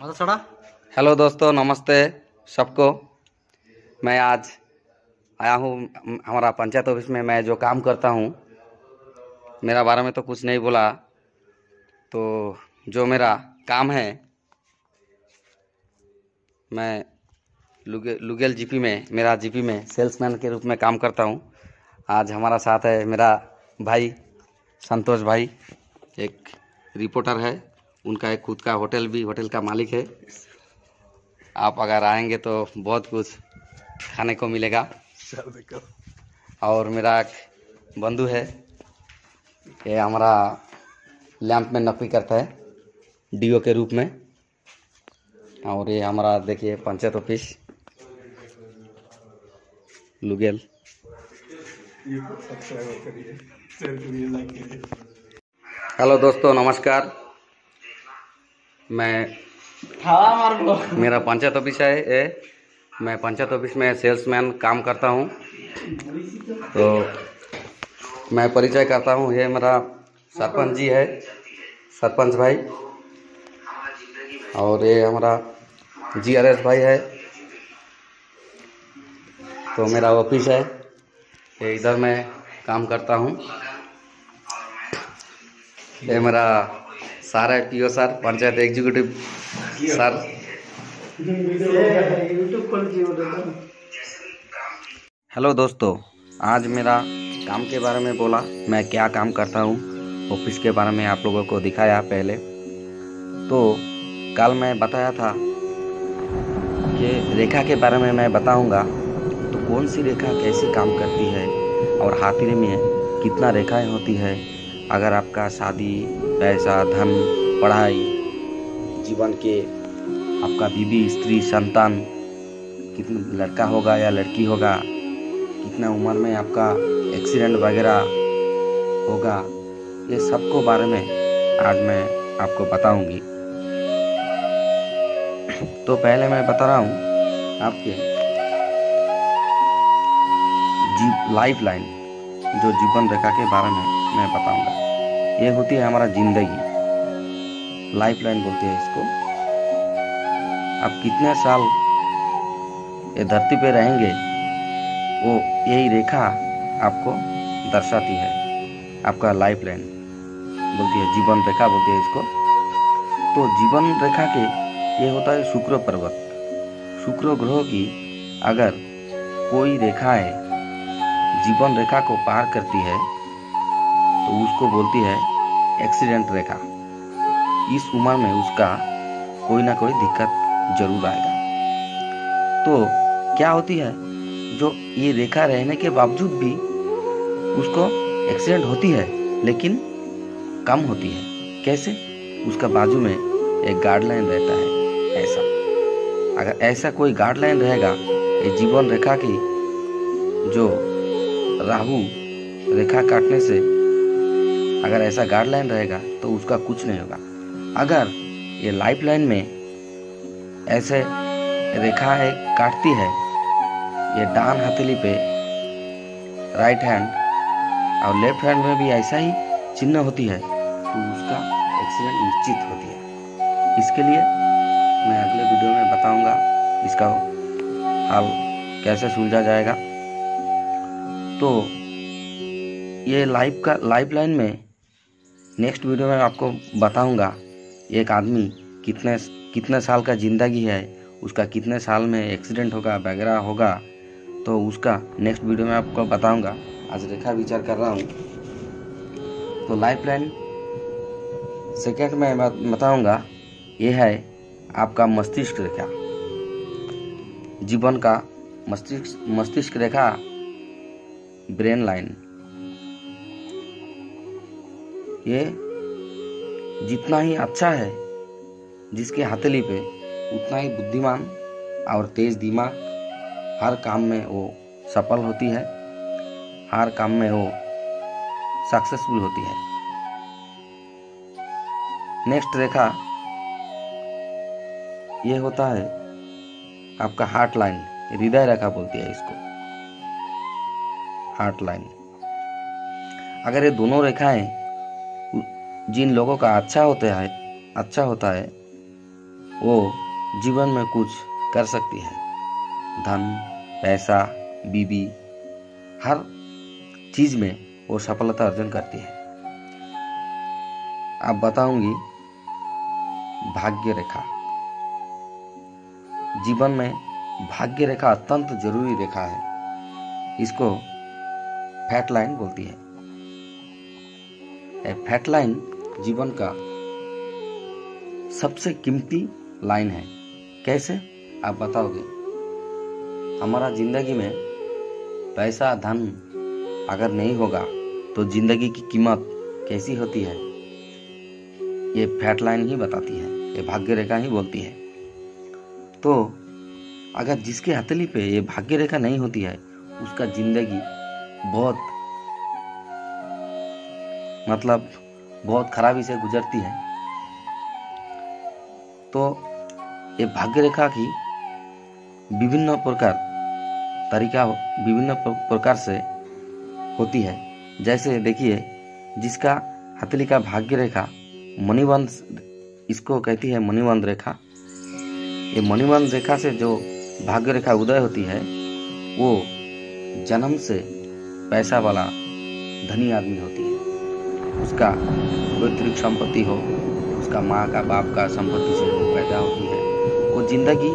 Hello दोस्तों, नमस्ते सबको। मैं आज आया हूँ हमारा पंचायत ऑफिस में। मैं जो काम करता हूँ, मेरा बारे में तो कुछ नहीं बोला। तो जो मेरा काम है, मैं लुगेल जीपी में, मेरा जीपी में सेल्समैन के रूप में काम करता हूँ। आज हमारा साथ है मेरा भाई संतोष भाई, एक रिपोर्टर है। उनका एक खुद का होटल का मालिक है। आप अगर आएंगे तो बहुत कुछ खाने को मिलेगा। और मेरा एक बंधु है, ये हमारा लैंप में नौकरी करता है डीओ के रूप में। और ये हमारा देखिए पंचायत ऑफिस लुगेल। हेलो दोस्तों, नमस्कार। मेरा पंचायत ऑफिस है ये। मैं पंचायत ऑफिस में सेल्समैन काम करता हूँ। तो मैं परिचय करता हूँ, ये मेरा सरपंच जी है, सरपंच भाई। और ये हमारा जीआरएस भाई है। तो मेरा ऑफिस है ये, इधर मैं काम करता हूँ। ये मेरा सर है, PO sir, panchayat executive sir. Hello दोस्तों, आज मेरा काम के बारे में बोला, मैं क्या काम करता हूँ, ऑफिस के बारे में आप लोगों को दिखाया पहले। तो कल मैं बताया था कि रेखा के बारे में मैं बताऊंगा। तो कौन सी रेखा कैसी काम करती है और हाथी में कितना रेखाएं होती है। अगर आपका शादी, पैसा, धन, पढ़ाई, जीवन के आपका बीवी, स्त्री, संतान, कितना लड़का होगा या लड़की होगा, कितना उम्र में आपका एक्सीडेंट वगैरह होगा, ये सब को बारे में आज मैं आपको बताऊंगी। तो पहले मैं बता रहा हूँ आपके लाइफ लाइन, जो जीवन रेखा के बारे में मैं बताऊंगा। ये होती है हमारा जिंदगी, लाइफ लाइन बोलते हैं इसको। आप कितने साल ये धरती पे रहेंगे, वो यही रेखा आपको दर्शाती है। आपका लाइफ लाइन बोलती है, जीवन रेखा बोलती है इसको। तो जीवन रेखा के ये होता है शुक्र पर्वत। शुक्र ग्रह की अगर कोई रेखाएं जीवन रेखा को पार करती है तो उसको बोलती है एक्सीडेंट रेखा। इस उम्र में उसका कोई ना कोई दिक्कत जरूर आएगा। तो क्या होती है, जो ये रेखा रहने के बावजूद भी उसको एक्सीडेंट होती है, लेकिन कम होती है। कैसे? उसका बाजू में एक गाइडलाइन रहता है। ऐसा अगर ऐसा कोई गाइडलाइन रहेगा, ये जीवन रेखा की जो राहु रेखा काटने से अगर ऐसा गाइडलाइन रहेगा तो उसका कुछ नहीं होगा। अगर ये लाइफ लाइन में ऐसे रेखा काटती है, ये डान हथेली पे राइट हैंड और लेफ्ट हैंड में भी ऐसा ही चिन्ह होती है, तो उसका एक्सीडेंट निश्चित होती है। इसके लिए मैं अगले वीडियो में बताऊंगा इसका हल कैसे सुलझा जाएगा। तो ये लाइफ लाइन में नेक्स्ट वीडियो में आपको बताऊंगा एक आदमी कितने साल का जिंदगी है, उसका कितने साल में एक्सीडेंट होगा वगैरह होगा। तो उसका नेक्स्ट वीडियो में आपको बताऊंगा। आज रेखा विचार कर रहा हूँ। तो लाइफ लाइन सेकेंड में बताऊंगा, ये है आपका मस्तिष्क रेखा। जीवन का मस्तिष्क रेखा, ब्रेन लाइन। ये जितना ही अच्छा है जिसके हथेली पे, उतना ही बुद्धिमान और तेज दिमाग, हर काम में वो सफल होती है, हर काम में वो सक्सेसफुल होती है। नेक्स्ट रेखा ये होता है आपका हार्ट लाइन, हृदय रेखा बोलती है इसको, हार्ट लाइन। अगर ये दोनों रेखाएं जिन लोगों का अच्छा होता है, वो जीवन में कुछ कर सकती है। धन, पैसा, बीवी, हर चीज में वो सफलता अर्जन करती है। अब बताऊंगी भाग्य रेखा। जीवन में भाग्य रेखा अत्यंत जरूरी रेखा है। इसको फैट लाइन बोलती है। फैट लाइन जीवन का सबसे कीमती लाइन है। कैसे आप बताओगे? हमारा जिंदगी में पैसा, धन अगर नहीं होगा तो जिंदगी की कीमत कैसी होती है, ये फैट लाइन ही बताती है, ये भाग्य रेखा ही बोलती है। तो अगर जिसके हथेली पे ये भाग्य रेखा नहीं होती है, उसका जिंदगी बहुत खराबी से गुजरती है। तो ये भाग्य रेखा की विभिन्न प्रकार से होती है। जैसे देखिए, जिसका हथेली का भाग्य रेखा मणिबंध, इसको कहती है मणिबंध रेखा। ये मणिबंध रेखा से जो भाग्य रेखा उदय होती है, वो जन्म से पैसा वाला धनी आदमी होती है। उसका पैतृक संपत्ति हो, उसका माँ का बाप का संपत्ति से वो पैदा होती है। वो जिंदगी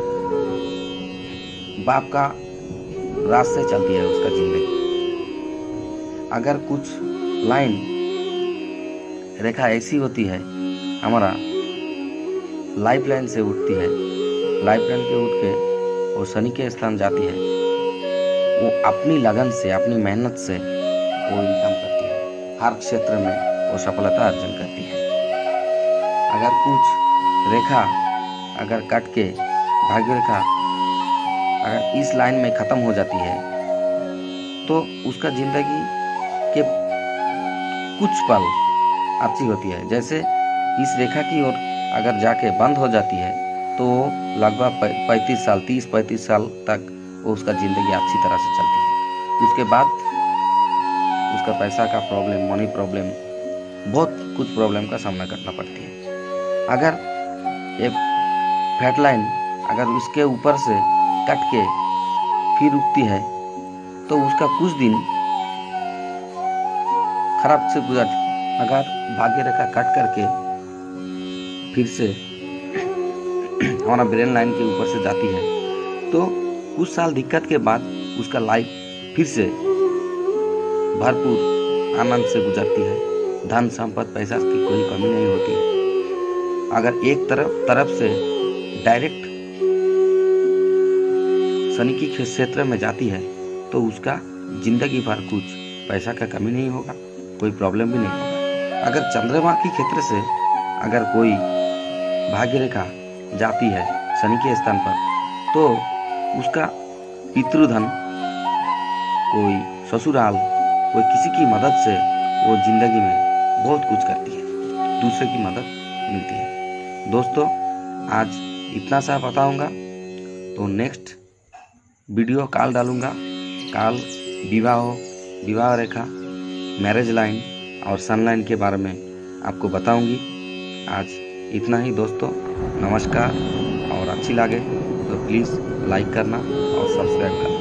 बाप का रास्ते चलती है उसका जिंदगी। अगर कुछ लाइन रेखा ऐसी होती है, हमारा लाइफ लाइन से उठती है, लाइफ लाइन के उठ के वो शनि के स्थान जाती है, वो अपनी लगन से, अपनी मेहनत से वो इनकम करती है। हर क्षेत्र में वो सफलता अर्जन करती है। अगर कुछ रेखा अगर कट के भाग्य रेखा अगर इस लाइन में खत्म हो जाती है, तो उसका जिंदगी के कुछ पल अच्छी होती है। जैसे इस रेखा की ओर अगर जाके बंद हो जाती है, तो लगभग 30-35 साल तक वो उसका जिंदगी अच्छी तरह से चलती है। उसके बाद उसका पैसा का प्रॉब्लम, मनी प्रॉब्लम, बहुत कुछ प्रॉब्लम का सामना करना पड़ती है। अगर ये फैट लाइन अगर उसके ऊपर से कट के फिर उगती है, तो उसका कुछ दिन खराब से गुजर। अगर भाग्य रेखा कट करके फिर से हमारा ब्रेन लाइन के ऊपर से जाती है, तो कुछ साल दिक्कत के बाद उसका लाइफ फिर से भरपूर आनंद से गुजरती है। धन संपत्ति पैसा की कोई कमी नहीं होती है। अगर एक तरफ से डायरेक्ट शनि की क्षेत्र में जाती है, तो उसका जिंदगी भर कुछ पैसा का कमी नहीं होगा, कोई प्रॉब्लम भी नहीं होगा। अगर चंद्रमा की क्षेत्र से अगर कोई भाग्य रेखा जाती है शनि के स्थान पर, तो उसका पितृधन, कोई ससुराल, कोई किसी की मदद से वो जिंदगी में बहुत कुछ करती है, दूसरे की मदद मिलती है। दोस्तों, आज इतना सा बताऊंगा, तो नेक्स्ट वीडियो काल डालूंगा। काल विवाह रेखा, मैरिज लाइन और सन लाइन के बारे में आपको बताऊंगी। आज इतना ही दोस्तों, नमस्कार। और अच्छी लगे तो प्लीज़ लाइक करना और सब्सक्राइब करना।